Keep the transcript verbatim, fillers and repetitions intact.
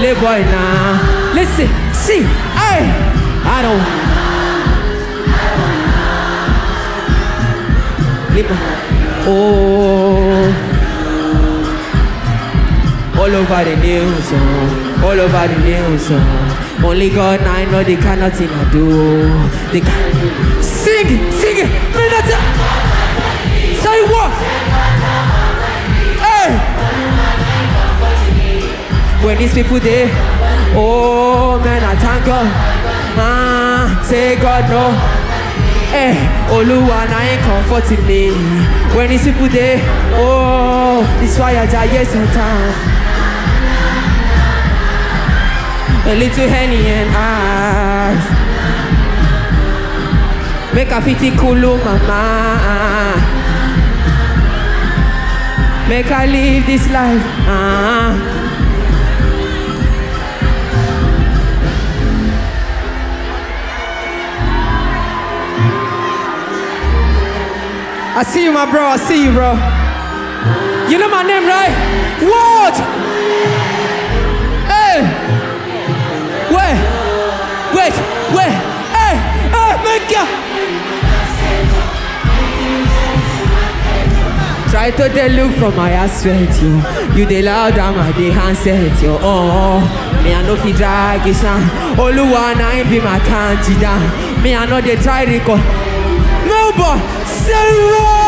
playboy now. Listen, see, hey, I don't. Oh, all over the news, oh, all over the news. Oh. Only God and I know the kind of thing I do. They can sing it, sing it. Say what? Hey. When these people there, oh man, I thank God. Ah, say God no. Eh, Oluwa na ain't comforting me. When these people there, oh, this why I die sometimes. A little Henny and I make a fitty kulu mama. Make I live this life. Ah. I see you, my bro. I see you, bro. You know my name, right? What? Hey! Wait! Wait! Wait! Hey! Hey! Make ya! Try to they look from my aspect, yo. You they loud and my they handset, yo. Oh, me I know fi drag it, son. Oluwa na ain't be my candidate. Me I know they try to go. No boy, say what?